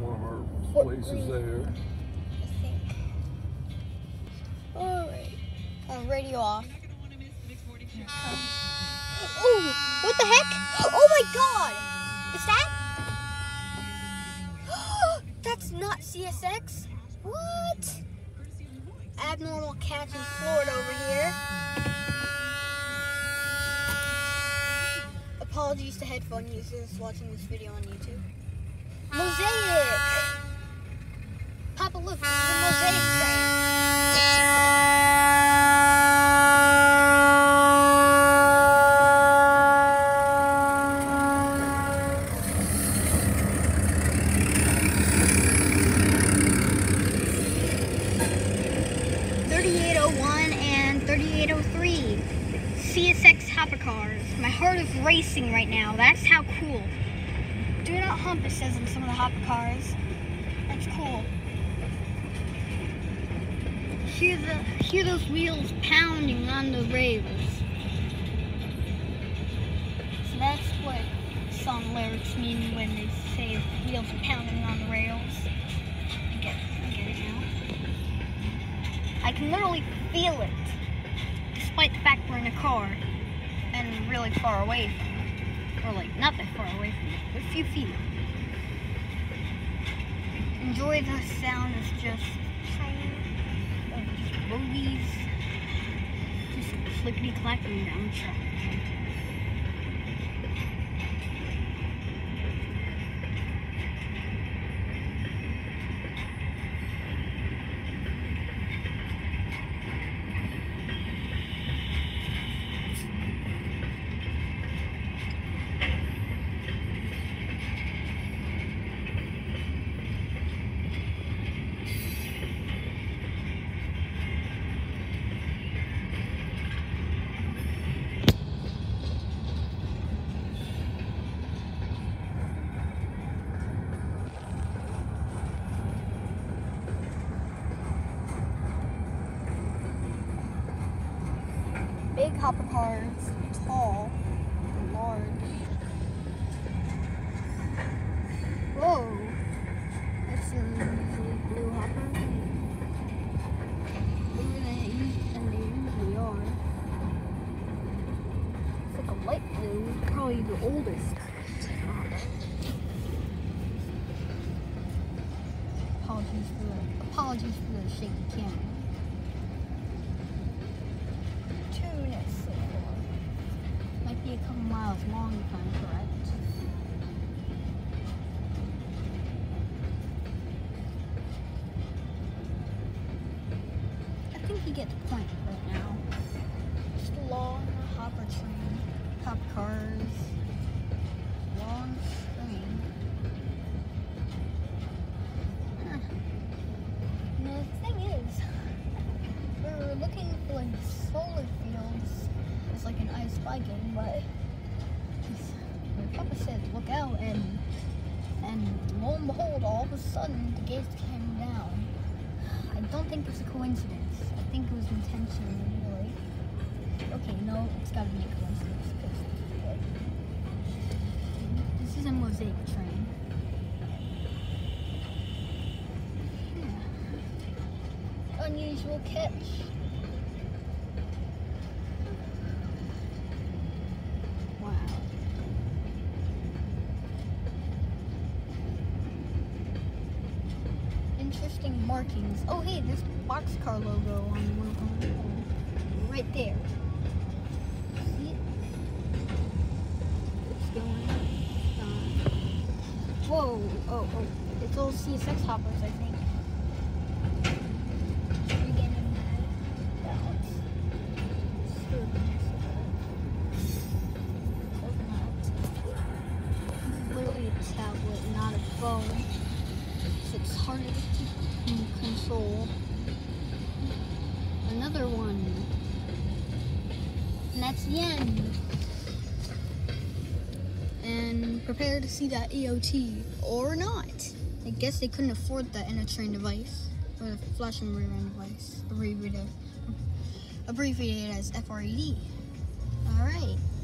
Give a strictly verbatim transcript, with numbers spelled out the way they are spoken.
one of our Fort places Greene, there. I think. Alright. Uh, radio off. Oh, what the heck? Oh my god! Is that? That's not C S X? What? Abnormal cats in Florida over here. Apologies to headphone users watching this video on YouTube. Mosaic! Papa, look, this is a mosaic train. thirty-eight oh one and thirty-eight oh three. C S X hopper cars. My heart is racing right now. That's how cool. Do not hump, it says in some of the hopper cars. That's cool. Hear the hear those wheels pounding on the rails. So that's what song lyrics mean when they say wheels pounding on the rails. I get, I get it now. I can literally feel it, despite the fact we're in a car and really far away from it. Or like not that far away from it, but a few feet. Enjoy the sound of just train, of just bogies, just clickety clacking down the track. Big hopper cars, tall, large. Whoa, that's a usually blue hopper. Bigger than it used, and they usually are. It's like a light blue, probably the oldest hopper. Apologies for the apologies for the shaky camera. Might be a couple miles long if I'm correct. I think you get the point right now. Just a long hopper train, hop cars, long train. Huh. And the thing is, we're looking for like solar fields. It's like an I Spy game, but Papa said look out, and and lo and behold, all of a sudden the gates came down. I don't think it's a coincidence. I think it was intentionally, like, okay, no, it's gotta be a coincidence, because like, this is a mosaic train. Yeah. Unusual catch. Interesting markings. Oh, hey, there's a boxcar logo on one of them. Right there. See it? It's going on. Whoa. Oh, oh. It's all C S X hoppers, I think. We're getting balance. This is literally a tablet, not a phone. It's harder to console. Another one. And that's the end. And prepare to see that E O T or not. I guess they couldn't afford that in a train device. Or a flash and rear end device. Abbreviated, abbreviated as F R E D. Alright.